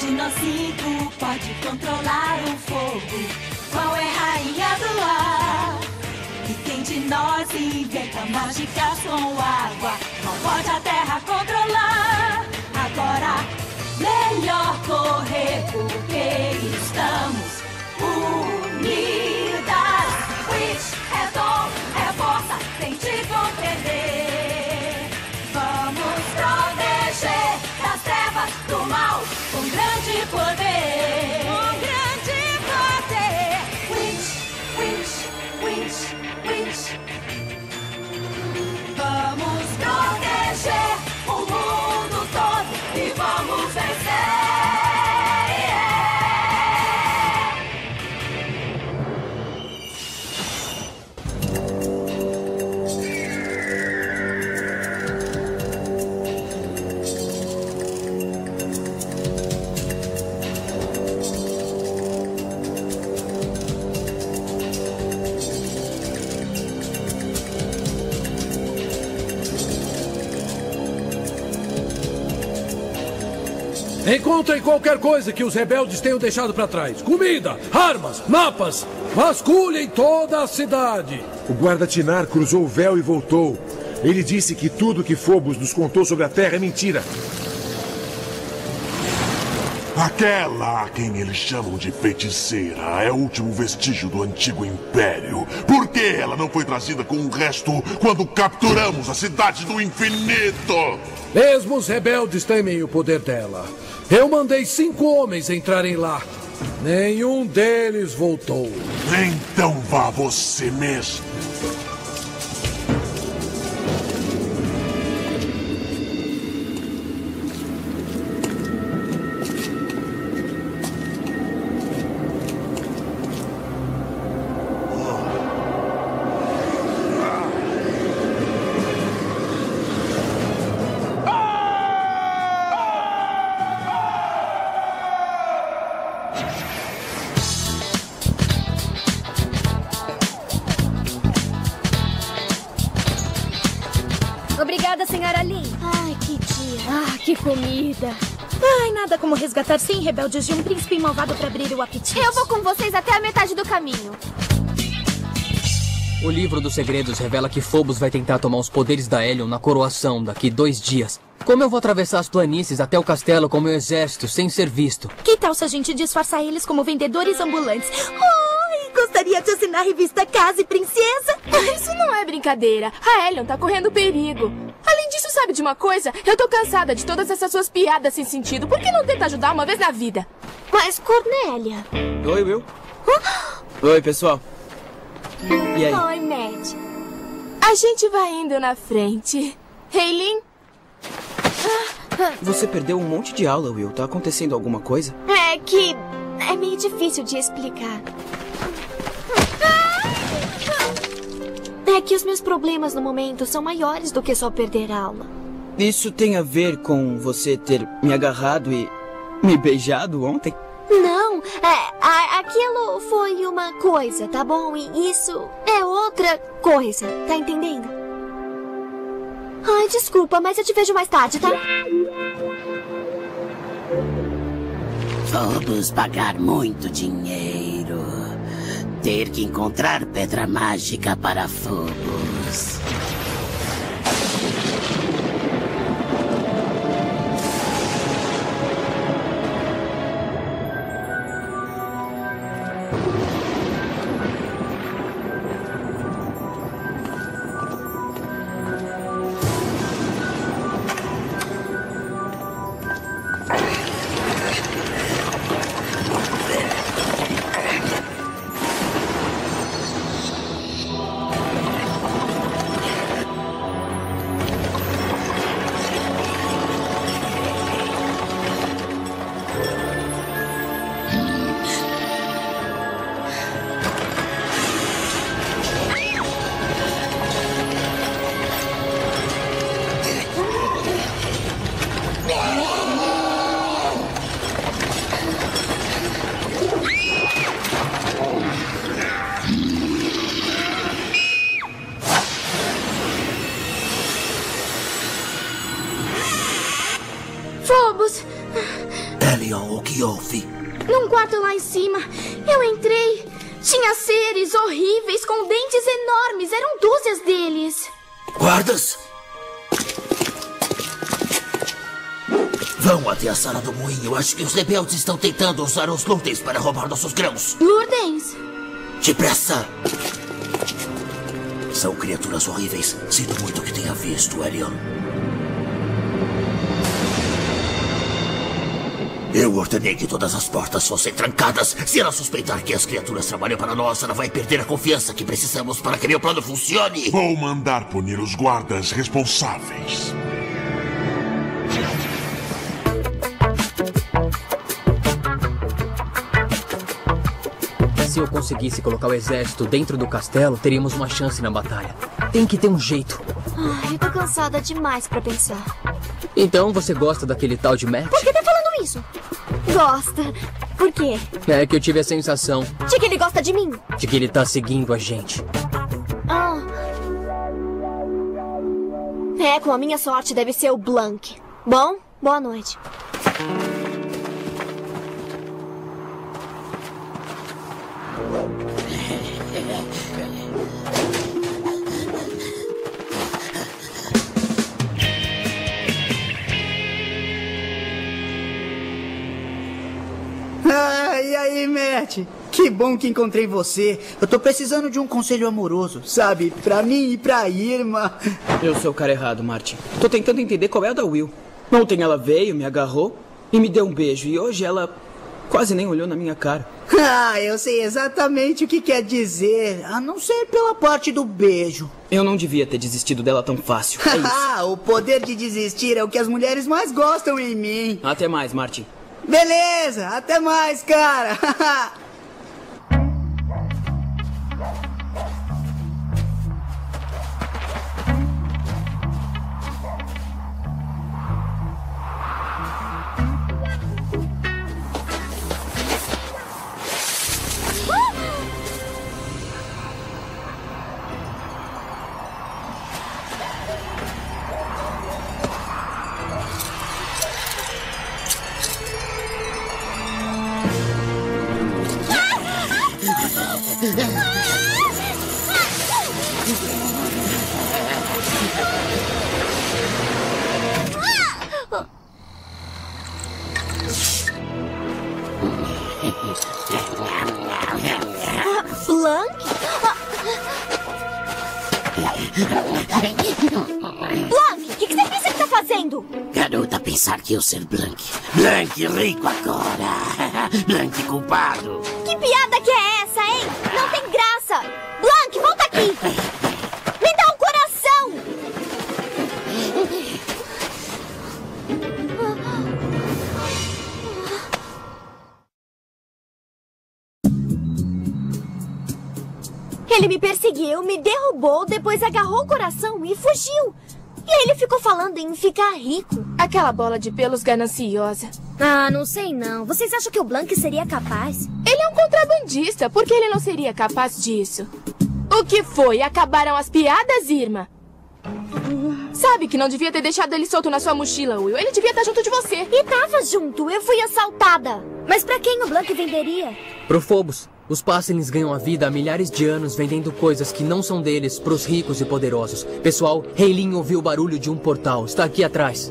de nós cinco pode controlar o fogo? Qual é a rainha do ar? E quem de nós inventa mágicas com água? Não pode a terra controlar. Agora, melhor correr porque estamos unidas. Witch é dom, é força, tente compreender. Vamos proteger das trevas do mal com grande poder. Com grande poder. Witch, witch, witch, witch. Vamos proteger o mundo todo e vamos vencer. Encontrem qualquer coisa que os rebeldes tenham deixado para trás. Comida, armas, mapas. Vasculhem toda a cidade. O guarda Tinar cruzou o véu e voltou. Ele disse que tudo que Phobos nos contou sobre a Terra é mentira. Aquela a quem eles chamam de feiticeira é o último vestígio do antigo império. Por que ela não foi trazida com o resto quando capturamos a Cidade do Infinito? Mesmo os rebeldes temem o poder dela. Eu mandei 5 homens entrarem lá. Nenhum deles voltou. Então vá você mesmo. Obrigada, senhora Lin. Ai, que dia. Ah, que comida. Ai, nada como resgatar 100 rebeldes de um príncipe malvado para abrir o apetite. Eu vou com vocês até a metade do caminho. O livro dos segredos revela que Phobos vai tentar tomar os poderes da Helion na coroação daqui 2 dias. Como eu vou atravessar as planícies até o castelo com meu exército sem ser visto? Que tal se a gente disfarçar eles como vendedores ambulantes? Ai, gostaria de assinar a revista Casa e Princesa? Isso não é brincadeira. A Helion tá correndo perigo. Além disso, sabe de uma coisa? Eu tô cansada de todas essas suas piadas sem sentido. Por que não tenta ajudar uma vez na vida? Mas, Cornélia... Oi, Will. Oi, pessoal. E aí? Oi, Matt. A gente vai indo na frente. Haylin? Você perdeu um monte de aula, Will. Tá acontecendo alguma coisa? É que... é meio difícil de explicar. É que os meus problemas no momento são maiores do que só perder aula. Isso tem a ver com você ter me agarrado e me beijado ontem? Não, aquilo foi uma coisa, tá bom? E isso é outra coisa, tá entendendo? Ai, desculpa, mas eu te vejo mais tarde, tá? Vamos pagar muito dinheiro. Ter que encontrar pedra mágica para Phobos. Elion, o que houve? Num quarto lá em cima, eu entrei. Tinha seres horríveis com dentes enormes. Eram dúzias deles. Guardas? Vão até a sala do moinho. Acho que os rebeldes estão tentando usar os Lurdens para roubar nossos grãos. Lurdens? Depressa! São criaturas horríveis. Sinto muito que tenha visto, Elion. Eu ordenei que todas as portas fossem trancadas. Se ela suspeitar que as criaturas trabalham para nós, ela vai perder a confiança que precisamos para que meu plano funcione. Vou mandar punir os guardas responsáveis. Se eu conseguisse colocar o exército dentro do castelo, teríamos uma chance na batalha. Tem que ter um jeito. Eu tô cansada demais pra pensar. Então você gosta daquele tal de Matt? Por que tá falando isso? Gosta. Por quê? É que eu tive a sensação De que ele gosta de mim? de que ele tá seguindo a gente. Com a minha sorte deve ser o Blank. Bom, boa noite. E aí, Matt? Que bom que encontrei você. Eu tô precisando de um conselho amoroso, sabe? Pra mim e pra Irma. Eu sou o cara errado, Martin. Tô tentando entender qual é a da Will. Ontem ela veio, me agarrou e me deu um beijo. E hoje ela quase nem olhou na minha cara. Eu sei exatamente o que quer dizer. A não ser pela parte do beijo. Eu não devia ter desistido dela tão fácil. É isso. O poder de desistir é o que as mulheres mais gostam em mim. Até mais, Martin. Beleza, até mais, cara. Blank, o que você pensa que tá fazendo? Garota, pensar que eu ser Blank. Blank rico agora. Blank culpado. Que piada que é essa, hein? Não tem graça. Blank, volta aqui. Me dá um coração. Ele me perseguiu, me derrubou, depois agarrou o coração e fugiu. E aí ele ficou falando em ficar rico. Aquela bola de pelos gananciosa. Não sei não. Vocês acham que o Blank seria capaz? Ele é um contrabandista. Por que ele não seria capaz disso? O que foi? Acabaram as piadas, Irma? Sabe que não devia ter deixado ele solto na sua mochila, Will. Ele devia estar junto de você. E tava junto. Eu fui assaltada. Mas pra quem o Blank venderia? Pro Phobos. Os Pássaros ganham a vida há milhares de anos vendendo coisas que não são deles pros ricos e poderosos. Pessoal, Heilin ouviu o barulho de um portal. Está aqui atrás.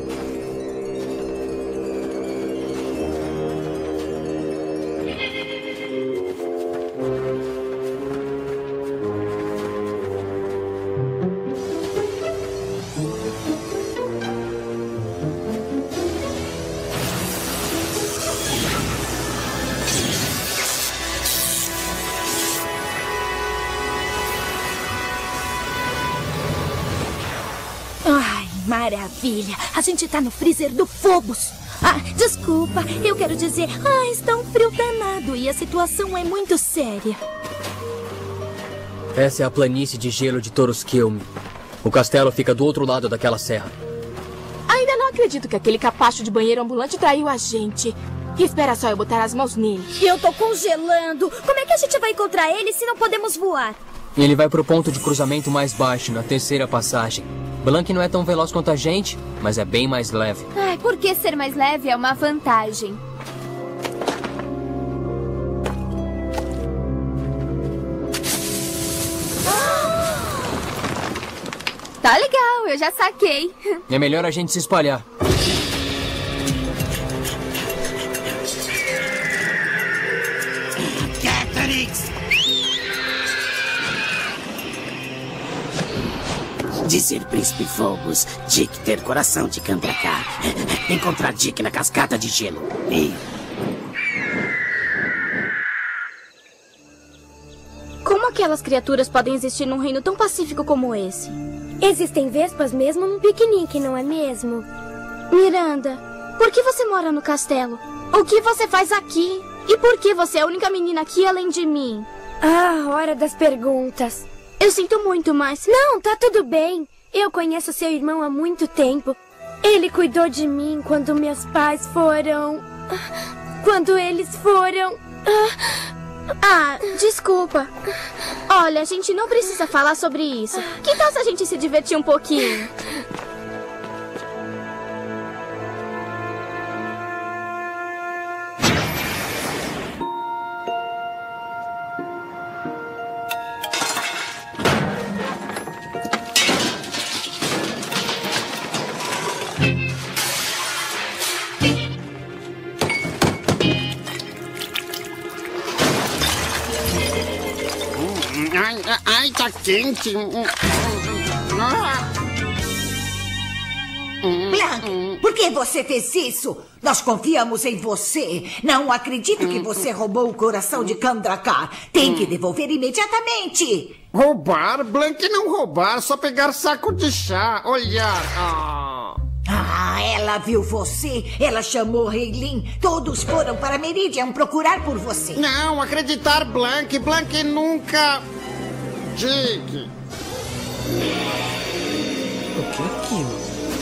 Maravilha! A gente tá no freezer do Phobos. Desculpa, eu quero dizer... está um frio danado e a situação é muito séria. Essa é a planície de gelo de Toroskelme. O castelo fica do outro lado daquela serra. Ainda não acredito que aquele capacho de banheiro ambulante traiu a gente. Espera só eu botar as mãos nele. Eu tô congelando. Como é que a gente vai encontrar ele se não podemos voar? Ele vai pro ponto de cruzamento mais baixo, na terceira passagem. Blank não é tão veloz quanto a gente, mas é bem mais leve. Ai, porque ser mais leve é uma vantagem. Tá legal, eu já saquei. É melhor a gente se espalhar. Catrix! Dizer Príncipe Phobos, Dick ter coração de Kandrakar. Encontrar Dick na cascata de gelo. E... Como aquelas criaturas podem existir num reino tão pacífico como esse? Existem vespas mesmo num piquenique, não é mesmo? Miranda, por que você mora no castelo? O que você faz aqui? E por que você é a única menina aqui além de mim? Ah, hora das perguntas. Eu sinto muito, mas... Não, tá tudo bem. Eu conheço seu irmão há muito tempo. Ele cuidou de mim quando meus pais foram... Quando eles foram... desculpa. Olha, a gente não precisa falar sobre isso. Que tal se a gente se divertir um pouquinho? Ai, tá quente. Blank, por que você fez isso? Nós confiamos em você. Não acredito que você roubou o coração de Kandrakar. Tem que devolver imediatamente. Roubar? Blank não roubar, só pegar saco de chá, olhar. Ela viu você. Ela chamou Heilin. Todos foram para Meridian procurar por você. Não, acreditar Blank. Blank nunca... Dick. O que é aquilo?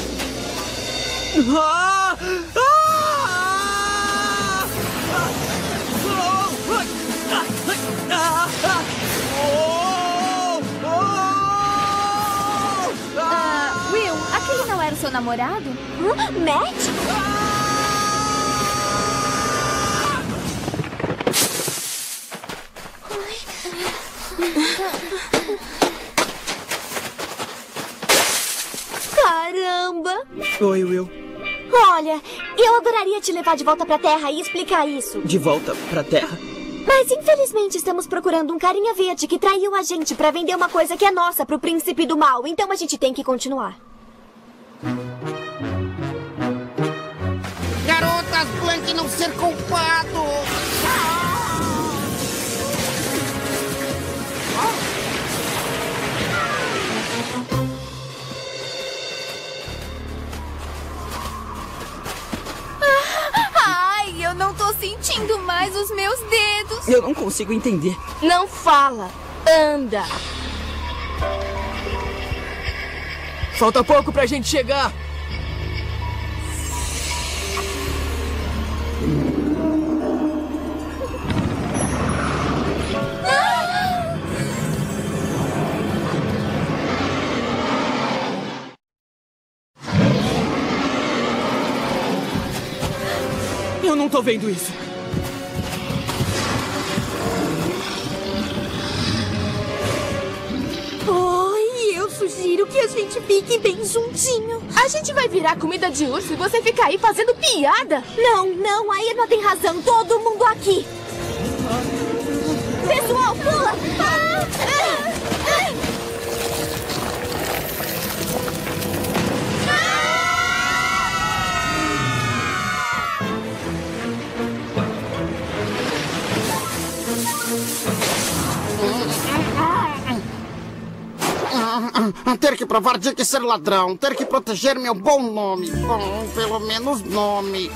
Will, aquele não era o seu namorado? Matt? Caramba! Oi, Will. Olha, eu adoraria te levar de volta pra Terra e explicar isso. De volta pra Terra? Mas infelizmente estamos procurando um carinha verde que traiu a gente pra vender uma coisa que é nossa pro príncipe do mal. Então a gente tem que continuar. Garotas, Blank não ser culpado! Ai, eu não tô sentindo mais os meus dedos. Eu não consigo entender. Não fala, anda. Falta pouco pra gente chegar. Eu não tô vendo isso. Oi, eu sugiro que a gente fique bem juntinho. A gente vai virar comida de urso e você fica aí fazendo piada. Não, a Irma tem razão. Todo mundo aqui. Pessoal, pula! Ter que provar Dick ser ladrão. Ter que proteger meu bom nome. Bom, pelo menos nome.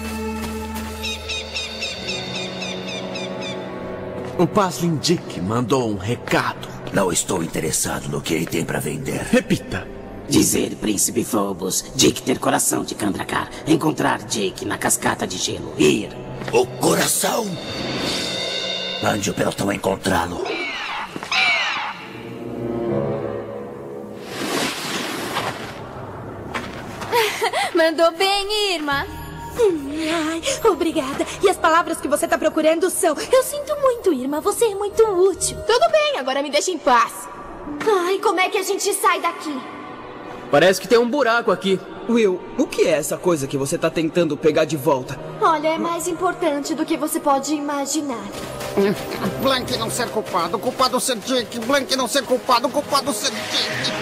O Paslin Dick mandou um recado. Não estou interessado no que ele tem para vender. Repita. Dizer Príncipe Phobos, Dick ter coração de Kandrakar. Encontrar Dick na cascata de gelo. Ir. O coração? Mande o pelotão encontrá-lo. Mandou bem, Irma. Ai, obrigada. E as palavras que você tá procurando são... Eu sinto muito, Irma. Você é muito útil. Tudo bem, agora me deixa em paz. Ai, como é que a gente sai daqui? Parece que tem um buraco aqui. Will, o que é essa coisa que você tá tentando pegar de volta? Olha, é mais importante do que você pode imaginar. Blank não ser culpado, culpado ser Dick. Blank não ser culpado, culpado ser Dick.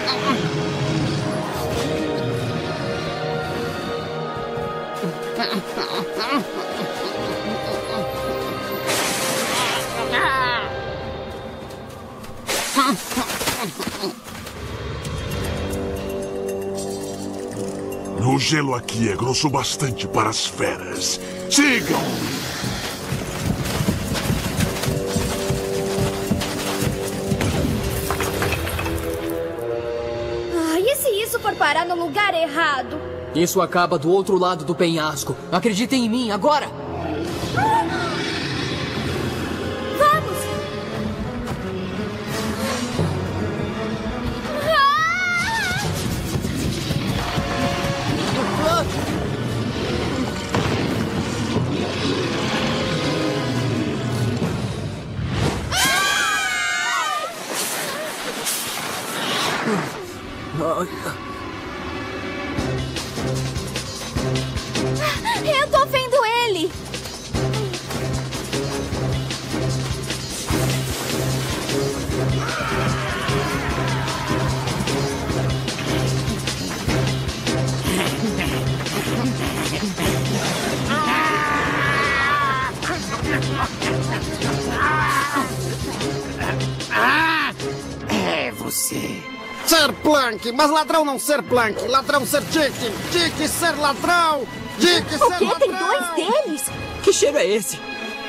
O gelo aqui é grosso bastante para as feras. Sigam! E se isso for parar no lugar errado? Isso acaba do outro lado do penhasco. Acreditem em mim, agora! Vamos! Eu tô vendo ele! É você. Ser Plank, mas ladrão não ser Plank. Ladrão ser Dick. Dick ser ladrão. Dick ser ladrão. O quê? Tem dois deles? Que cheiro é esse?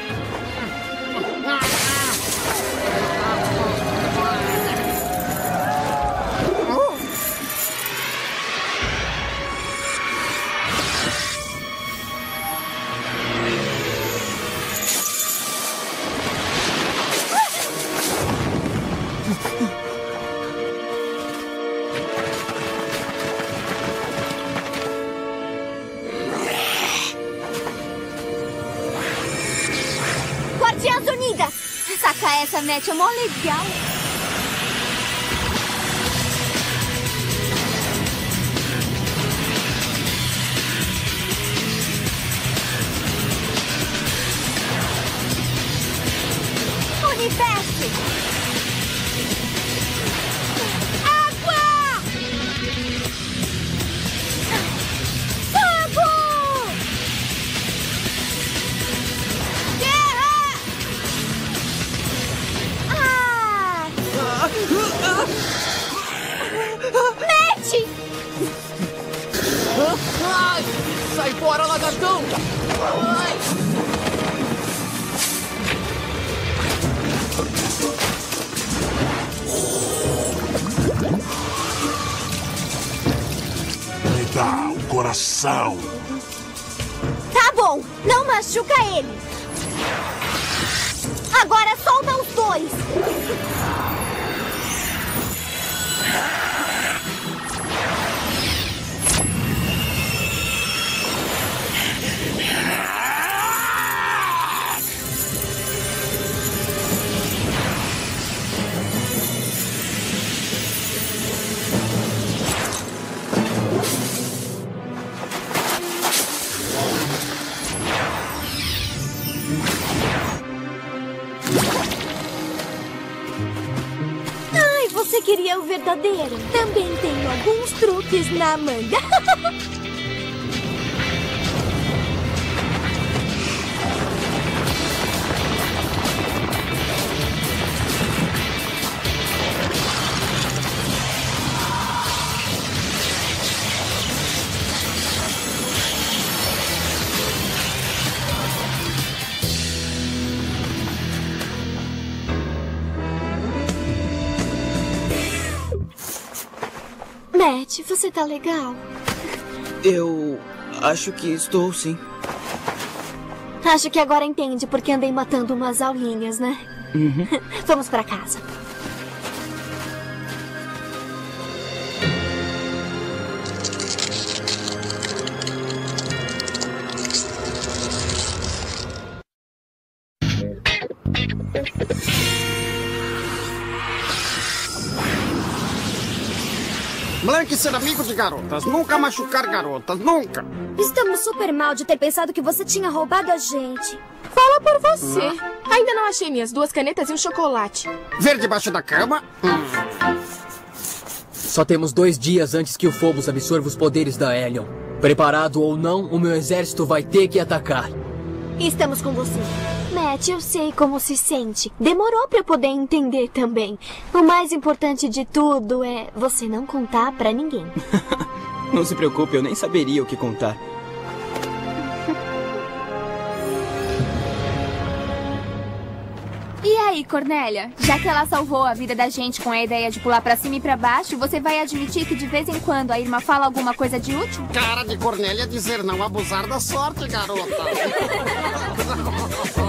Guardiãs Unidas! Saca essa, Net, é mó legal. Universo! Água! Fogo! Guerra! Net! Ai! Sai fora, lagartão! Ai! Me dá o coração. Tá bom, não machuca ele. Agora solta os dois. Ai, você queria o verdadeiro? Também tenho alguns truques na manga. Matt, você tá legal? Eu acho que estou, sim. Acho que agora entende porque andei matando umas aulinhas, né? Uhum. Vamos pra casa. Blank ser amigo de garotas, nunca machucar garotas, nunca. Estamos super mal de ter pensado que você tinha roubado a gente. Fala por você. Ainda não achei minhas 2 canetas e um chocolate. Ver debaixo da cama? Só temos 2 dias antes que o Phobos absorva os poderes da Hellion. Preparado ou não, o meu exército vai ter que atacar. Estamos com você. Matt, eu sei como se sente. Demorou pra eu poder entender também. O mais importante de tudo é você não contar pra ninguém. Não se preocupe, eu nem saberia o que contar. E aí, Cornélia? Já que ela salvou a vida da gente com a ideia de pular pra cima e pra baixo, você vai admitir que de vez em quando a Irma fala alguma coisa de útil? Cara de Cornélia dizer não abusar da sorte, garota.